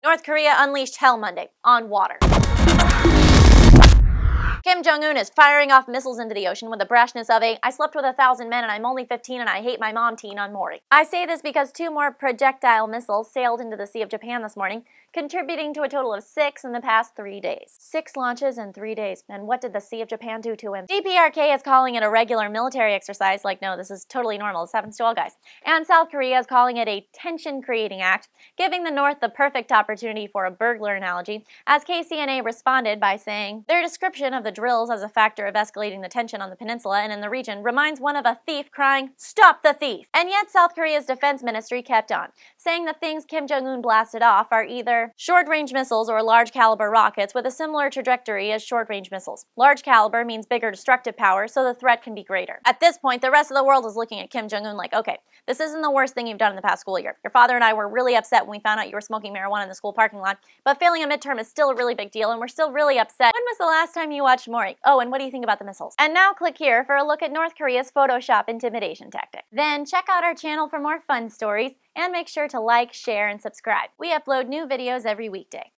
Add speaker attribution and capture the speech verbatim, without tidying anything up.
Speaker 1: North Korea unleashed hell Monday on water. Kim Jong-un is firing off missiles into the ocean with the brashness of a "I slept with a thousand men and I'm only fifteen and I hate my mom" teen on Maury. I say this because two more projectile missiles sailed into the Sea of Japan this morning, contributing to a total of six in the past three days. Six launches in three days. And what did the Sea of Japan do to him? D P R K is calling it a regular military exercise, like, no, this is totally normal, this happens to all guys. And South Korea is calling it a tension-creating act, giving the North the perfect opportunity for a burglar analogy, as K C N A responded by saying, their description of the drills as a factor of escalating the tension on the peninsula and in the region reminds one of a thief crying, "Stop the thief!" And yet South Korea's defense ministry kept on, saying the things Kim Jong-un blasted off are either short-range missiles or large-caliber rockets with a similar trajectory as short-range missiles. Large caliber means bigger destructive power, so the threat can be greater. At this point, the rest of the world is looking at Kim Jong-un like, okay, this isn't the worst thing you've done in the past school year. Your father and I were really upset when we found out you were smoking marijuana in the school parking lot, but failing a midterm is still a really big deal, and we're still really upset. When was the last time you watched Maury? Oh, and what do you think about the missiles? And now click here for a look at North Korea's Photoshop intimidation tactic. Then check out our channel for more fun stories, and make sure to like, share, and subscribe. We upload new videos every weekday.